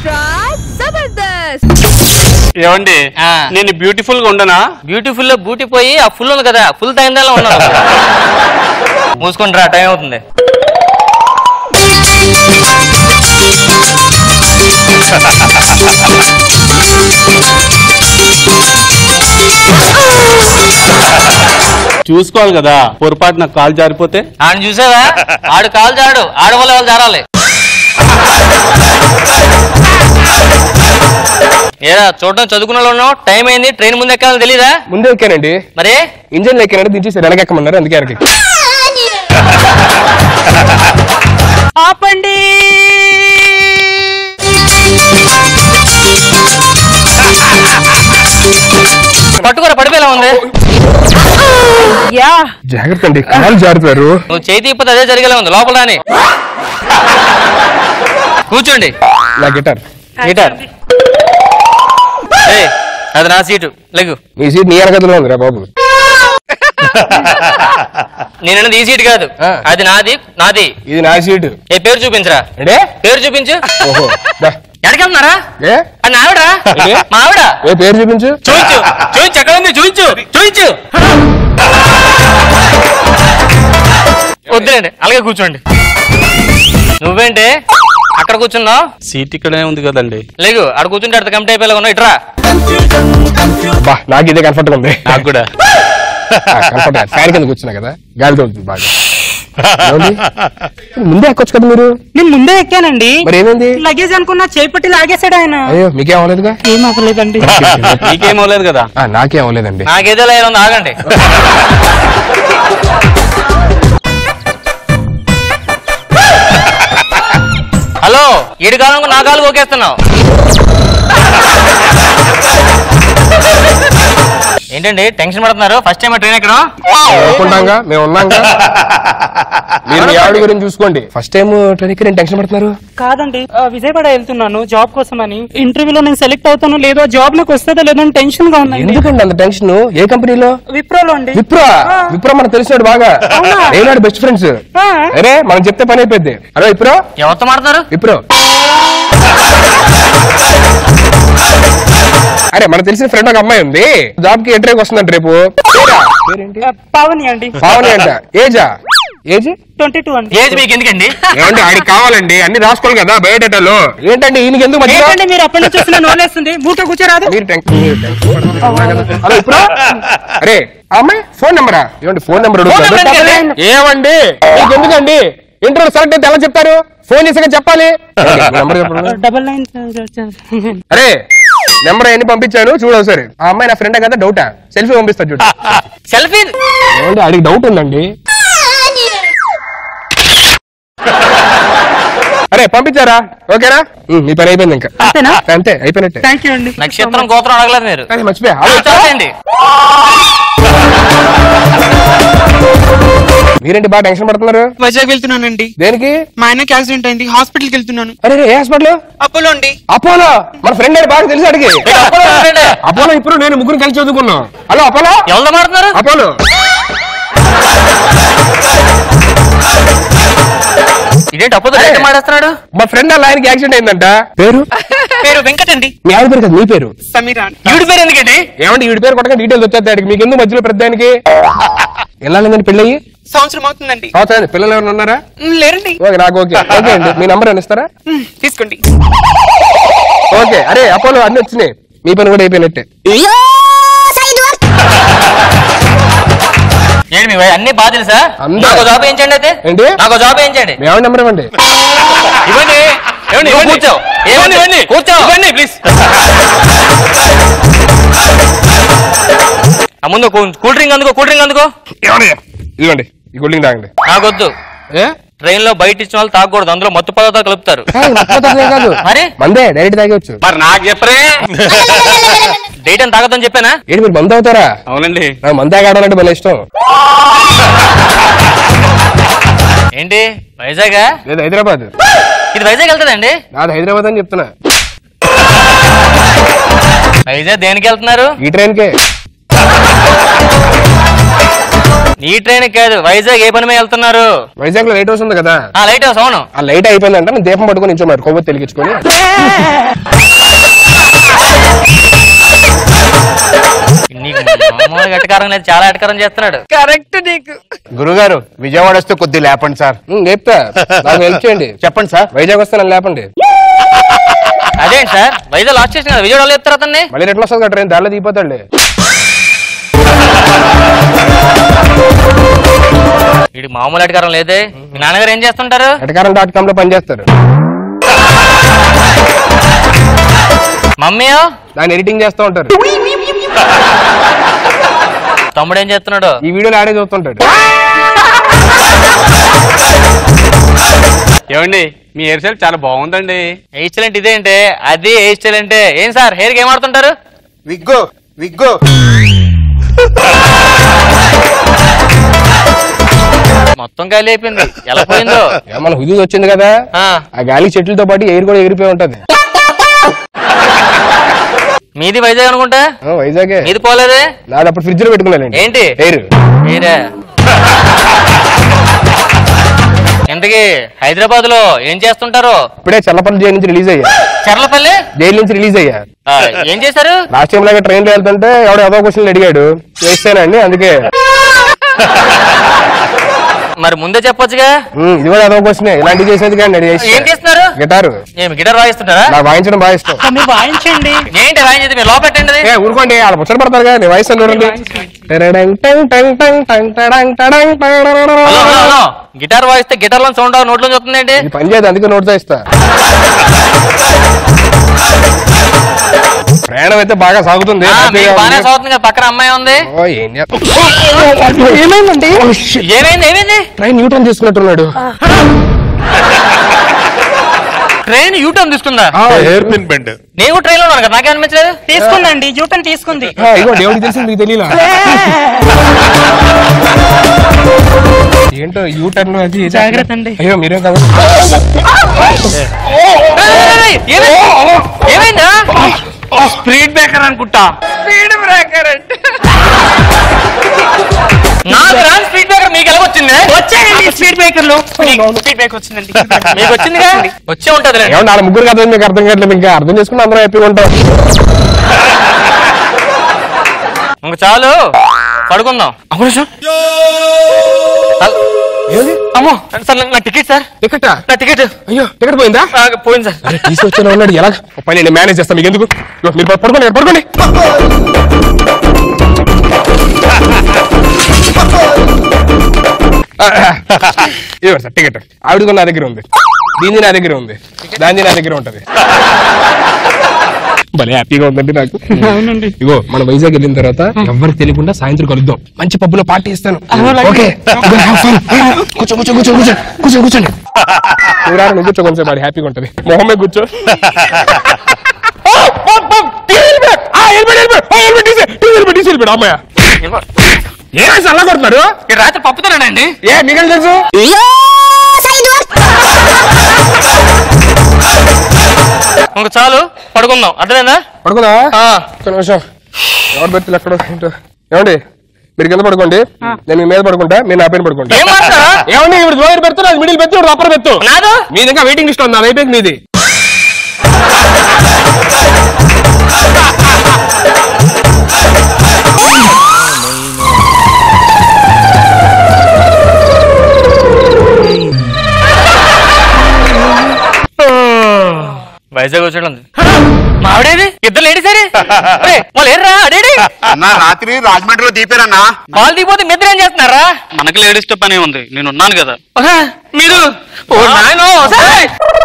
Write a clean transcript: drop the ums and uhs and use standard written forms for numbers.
Extra Jabardasth. ఏమండి నేను beautiful గా ఉండనా? బ్యూటిఫుల్ లో బ్యూటీ పోయి ఆ ఫుల్ ఉంది కదా, ఫుల్ తగ్గిందా ఉన్నా. మూసుకుంటారా, టైం అవుతుంది. చూసుకోవాలి కదా, పొరపాటు నాకు కాలు జారిపోతే. ఆయన చూసావా, ఆడు కాలు జాడు, ఆడవాళ్ళ వాళ్ళు జారాలి. ఏరా చూడడం చదువుకున్న వాళ్ళు ఉన్నావు, టైం అయింది, ట్రైన్ ముందు ఎక్కాలని తెలీదా? ముందే ఎక్కానండి. మరి ఇంజన్ ఎక్కానంటే దించేసి వెనకెక్కమన్నారు, అందుకే వెనక. ఆపండి. పట్టుకోరా, పడిపోయేలా ఉంది. జాగ్రత్త అండి, కాలు జారుతారు. నువ్వు చేతి ఇప్పటి అదే జరిగేలా ఉంది, లోపల రాని. కూర్చోండి. నా గిటార్. గిటార్ అది నా సీటు, లెగ్గు. నీ సీట్ నీ వెనకలో ఉంది రా బాబు. నేనన్నది ఈ సీట్ కాదు, అది నాది. నాది ఇది నా సీటు. ఏ పేరు చూపించరా? పేరు చూపించు. ఓహో, ఎక్కడికెళ్తున్నారా? అది ఆవిడ, మా ఆవిడ. ఏ పేరు చూపించు. చూపించు, చూపించు, ఎక్కడ ఉంది? చూపించు, చూపించు. వద్దులేండి, అలాగే కూర్చోండి. నువ్వేంటే అక్కడ కూర్చున్నావు? సీట్ ఇక్కడే ఉంది కదండి. లేగు, అక్కడ కూర్చుంటే అక్కడ కంప్లీట్ అయిపోయేలా ఉన్నావు. ఇట్రా. నాకు ఇదే కంఫర్ట్ ఉంది. నాకు కూడా ఫ్యాన్ కింద కూర్చున్నా కదా, గాలి తోలుతుంది బాగా. ముందే ఎక్కొచ్చు కదా మీరు. నేను ముందే ఎక్కానండి. మరి ఏమైంది? లగేజ్ అనుకున్నా, చేపట్టి లాగేశాడు ఆయన. అయ్యో, మీకేం అవ్వలేదుగా? ఏం అవ్వలేదండి. నీకేం అవ్వలేదు కదా? నాకేం అవ్వలేదండి. నాకేదో లేదు, ఆగండి. హలో, ఏడు కాలం నా కాలు ఓకేస్తున్నావు ఏంటండి? టెన్షన్ పడుతున్నారు? ఫస్ట్ టైం ట్రైన్ ఎక్కడం. అనుకుంటాంగా, మేము ఉన్నాంగా. మీరు మీ ఆవిడ గురించి చూసుకోండి. ఫస్ట్ టైం ట్రైన్ ఎక్కి నేను టెన్షన్ పడుతున్నారు. కాదండి, విజయవాడ వెళ్తున్నాను జాబ్ కోసం అని. ఇంటర్వ్యూలో నేను సెలెక్ట్ అవుతానో లేదో, జాబ్ నాకు వస్తుందో లేదో టెన్షన్ గా ఉంది. ఎందుకండి అంత టెన్షన్? ఏ కంపెనీలో? విప్రోలో అండి. విప్రో మనకు తెలిసినాడు బాగా. ఏనాడు బెస్ట్ ఫ్రెండ్స్. అరే మనం చెప్తే పని అయిపోద్ది. Hello Wipro. ఎవరితో మాట్లాడుతున్నారు? విప్రో. అరే మనకు తెలిసిన ఫ్రెండ్ ఒక అమ్మాయి ఉంది, జాబ్ కి ఇంటర్వ్యూకి వస్తుందంట రేపు. పావని అండి. పావని అంట. ఏజా? ఏజ్ 22 అండి. ఏజ్ మీకు ఎందుకండి? ఏమండి ఆడికి కావాలండి, అన్ని రాసుకోవాలి కదా బయోడేటాలో. ఏంటండి ఈయనకి ఎందుకు మధ్య? మీరు అప్పటి నుంచి చూసిన నోలేస్తుంది, మూట కూర్చోరాదు. హలో ఇప్పుడు. అరే అమ్మాయి ఫోన్ నెంబరా? ఏమండి ఫోన్ నెంబర్ ఏమండి మీకు ఎందుకండి? ఇంటర్వ్యూ సెలెక్ట్ అయితే ఎలా చెప్తారు? ఫోన్ చేసాక చెప్పాలి. నెంబర్ చెప్పండి. 99. అరే నెంబర్ ఎన్ని పంపించాను చూడు ఒకసారి. ఆ అమ్మాయి నా ఫ్రెండ్ కదా, డౌటా? సెల్ఫీ పంపిస్తా చూడు. సెల్ఫీ? ఏమండి ఆడికి డౌట్ ఉందండి. అరే పంపించారా? ఓకేనా? మీ పని అయిపోయింది ఇంకా. అంతే అయిపోయినట్టే. థ్యాంక్ యూ అండి. నక్షత్రం గోత్రం అడగలేదు మీరు. మర్చిపోయా. మీరేంటి బాగా టెన్షన్ పడుతున్నారు? వైజాగ్ వెళ్తున్నానండి. దేనికి? మా ఆయనకి యాక్సిడెంట్ అయింది, హాస్పిటల్కి వెళ్తున్నాను. అరే ఏ హాస్పిటల్? అపోలో అండి. అపోలో మన ఫ్రెండ్ అని బాగా తెలిసి అడిగి. అపోలో ఇప్పుడు నేను ముగ్గురు కలిసి చదువుకున్నాం. Hello Apollo. ఎవరితో మాట్లాడుతున్నారు? అపోలో. ఇదేంటి అపోలో మాట్లాడుతున్నాడు? మా ఫ్రెండ్ అలా ఆయనకి యాక్సిడెంట్ అయిందంట. పేరు? పేరు వెంకట్ అండి. మీ ఆవిడ పేరు కదా? మీ పేరు? సమీరా. ఈవిడ పేరు ఎందుకండి? ఏమంటే ఈవిడ పేరు కొట్టగా డీటెయిల్స్ వచ్చేస్తాడు. మీకు ఎందుకు మధ్యలో పెద్ద ఆయనకి? ఎలా లేదండి పెళ్ళయి? సంవత్సరం అవుతుందండి. అవుతుంది. పిల్లలు ఎవరైనా ఉన్నారా? లేరండి. ఓకే నాకు ఓకే. ఓకే అండి మీ నంబర్ ఏమైనా ఇస్తారా? తీసుకోండి. ఓకే. అరే అపోలో అన్ని వచ్చినాయి, మీ పని కూడా అయిపోయినట్టే. ఏంటి మీ అన్ని బాగా తెలుసా? నాకు జాబ్ ఏంచండి అయితే. ఏంటి? నాకు జాబ్ ఏంచండి. మీ ఆవిడ నెంబర్ ఇవ్వండి. ఇవ్వండి. కూర్చో. ఏమండి? కూర్చో. ఇవ్వండి ప్లీజ్. ముందు కూల్ డ్రింక్ అందుకో. కూల్ డ్రింక్ అందుకో. ఇవ్వండి ఈ కూల్ డ్రింక్ తాగండి. నాకొద్దు. ట్రైన్ లో బయట ఇచ్చిన వాళ్ళు తాగకూడదు, అందులో మత్తు పదార్థాలు కలుపుతారు. మరి మందే డైరెక్ట్ తాగొచ్చు. మరి నాకు చెప్పరే. డైట్ అని తాగొద్దని చెప్పానా? ఏంటి మీరు మందు అవుతారా? అవునండి. నాకు మందు తాగడం భలే ఇష్టం. ఏంటి వైజాగా? లేదు హైదరాబాద్. ఇది వైజాగ్ వెళ్తుందండి. నాది హైదరాబాద్ అని చెప్తున్నా. వైజాగ్ దేనికి వెళ్తున్నారు? ఈ ట్రైన్ కే. నీ ట్రైన్ కాదు, వైజాగ్ ఏ పని మీద వెళ్తున్నారు? వైజాగ్ లో లైట్ హౌస్ ఉంది కదా, ఆ లైట్ హౌస్. అవును, ఆ లైట్ అయిపోయిందంటే నేను దీపం పట్టుకుని నించోన్నారు కొవ్వొత్తి వెలిగించుకొని. నీకు మామూలుగా ఎటకారం లేదు, చాలా ఎటకారం చేస్తున్నాడు. కరెక్ట్ నీకు. గురుగారు విజయవాడ వస్తే కొద్ది లేపండి సార్. లేపుతా, నాకు హెల్ప్ చేయండి. చెప్పండి సార్. వైజాగ్ వస్తే నన్ను లేపండి. అదేంటి సార్, వైజాగ్ లాస్ట్ స్టేషన్ కదా, విజయవాడలో చెప్తారు అతన్ని. మళ్ళీ ఎట్లా వస్తుంది ట్రైన్, దారిలో దిగిపోతాడులే. వీడి మామూలు ఎటకారం లేదే. మీ నాన్నగారు ఏం చేస్తుంటారు? ఎటకారం.com లో పనిచేస్తారు. మమ్మీయో దాన్ని ఎడిటింగ్ చేస్తూ ఉంటారు. తమ్ముడు ఏం చేస్తున్నాడు? ఈ వీడియోలో ఆడే చూస్తుంటాడు. ఏమండి మీ హెయిర్ స్టైల్ చాలా బాగుందండి. హెయిర్ స్టైల్ అంటే ఇదేంటే? అది హెయిర్ స్టైల్ అంటే ఏం సార్? హెయిర్ కి ఏం ఆడుతుంటారు? విగ్గో విగ్గో. మొత్తం గాలి అయిపోయింది, ఎలా పోయిందో. మన హుదూద్ వచ్చింది కదా, ఆ గాలి చెట్లతో పాటు ఎయిర్ కూడా ఎగిరిపోయి ఉంటది. మీది వైజాగ్ అనుకుంటా. వైజాగే. మీది పోలేదే? నాది అప్పుడు ఫ్రిడ్జ్ లో పెట్టుకున్నానండి. ఏంటి? ఎయిర్. మీరే ఇంతకీ హైదరాబాద్ లో ఏం చేస్తుంటారు? ఇప్పుడే చల్లపల్లి జైలు నుంచి రిలీజ్ అయ్యా. చర్లపల్లి జైలు నుంచి రిలీజ్ అయ్యా. ఏం చేశారు? లాస్ట్ టైం లాగా ట్రైన్ లో వెళ్తుంటే ఎవడో ఏదో క్వశ్చన్ అడిగాడు, వేస్తానండి అందుకే. మరి ముందే చెప్పొచ్చుగా. ఇది కూడా ఏదో క్వశ్చన్, ఇలాంటివి చేసేది కానీ ఏం చేస్తున్నారు? గిటారు. ఏమి గిటార్ వాయిస్తున్నారా? నాకు వాయించడం బాగా ఇష్టం. మీరు వాయించండి. ఏంటి వాయించేది? మీరు లోపెట్టండి. ఊరుకోండి, వాళ్ళు ముచ్చట పడతారు కదా, నేను వాయిస్తాను చూడండి. గిటార్ వాయిస్తే గిటార్ లో సౌండ్ నోట్లో వస్తుంది ఏంటి? ఇది పని చేయదు, అందుకే నోట్తో ఇస్తా. ప్రయాణం అయితే బాగా సాగుతుంది. బాగానే సాగుతుంది కదా, పక్కన అమ్మాయి ఉంది. ఏమైందండి? ఏమైంది? ఏమైంది? ట్రైన్ న్యూటన్ తీసుకున్నట్టున్నాడు. ట్రైన్ యూటర్న్ తీసుకుందా? Hairpin bend. నేను ట్రైన్ లో ఉన్నాను కదా, నాకే అనిపించలేదు. తీసుకుందండి, యూటర్న్ తీసుకుంది. ఇగో దేవుడికి తెలిసింది, మీకు తెలియలా? ఏంటో యూటర్న్ అది. జాగ్రత్త అండి. అయ్యో మీరేం కదా. ఏమైందా? స్పీడ్ బ్రేకర్ అనుకుంటా. స్పీడ్ బ్రేకర్ అంటే నాకు రాని స్పీడ్ బ్రేకర్ మీకు ఎలా వచ్చింది? వచ్చాయండి స్పీడ్ బ్రేకర్ లో. స్పీడ్ బ్రేక్ వచ్చిందండి. మీకు వచ్చిందిగా? వచ్చే ఉంటది. ఏమన్నా వాళ్ళ ముగ్గురు కదా, మీకు అర్థం కావట్లేదు. ఇంకా అర్థం చేసుకుని అందరూ హ్యాపీగా ఉంటాం. ఇంక చాలు, పడుకుందాం. అమ్మో సార్, నా టికెట్ సార్. టికెట్? నా టికెట్. అయ్యో టికెట్ పోయిందా? పోయింది సార్. తీసుకొచ్చిన ఉన్నాడు. ఎలా పని నేను మేనేజ్ చేస్తాను, మీకు ఎందుకు? మీరు పడుకోండి, పడుకోండి. ఇవ్వండి సార్ టికెట్. ఆవిడ నా దగ్గర ఉంది, దీన్ని నా దగ్గర ఉంది, దాన్ని నా దగ్గర ఉంటది. భలే హ్యాపీగా ఉందండి నాకు. అవునండి. ఇగో మనం వైజాగ్ వెళ్ళిన తర్వాత ఎవరికి తెలియకుండా సాయంత్రం కలుద్దాం, మంచి పబ్బులో పార్టీ ఇస్తాను. ఓకే కూర్చో కూర్చో కూర్చో కూర్చో కూర్చో కూర్చోండి. నువ్వు కూర్చో, కొంచెం వాడి హ్యాపీగా ఉంటది. మొహమ్మే కూర్చో. అమ్మాయ ఏమైనా అలా కొడుతున్నారు? రాత్రి పప్పుతానండి. ఏ మీకు తెలుసు? ఇంక చాలు, పడుకుందాం. అర్థమైందా? పడుకుందా? ఒక్క నిమిషం, ఎవరు పెడతారు ఎక్కడ ఏంటో. ఏమండి మీరు కింద పడుకోండి, నేను మీ మీద పడుకుంటా, మీరు నా పైన పడుకుంటా. ఏమండి ఇప్పుడు దోయర్ పెడతారు, అది మిడిల్ పెడతాడు, అప్పర్ పెడతాడు. మీది ఇంకా వెయిటింగ్ లిస్ట్ ఉంది, అది అయిపోయింది మీది. వైజాగ్ వచ్చాడు. మా ఆవిడేది? ఇద్దరు లేడీ సరే వాళ్ళు ఏర్రా అడేడి. అన్నా రాత్రి రాజమండ్రిలో దీపారన్నా. వాళ్ళు దిగిపోతే నిద్ర ఏం చేస్తున్నారా? మనకి లేడీస్ తో పనే ఉంది, నేను ఉన్నాను కదా. మీరు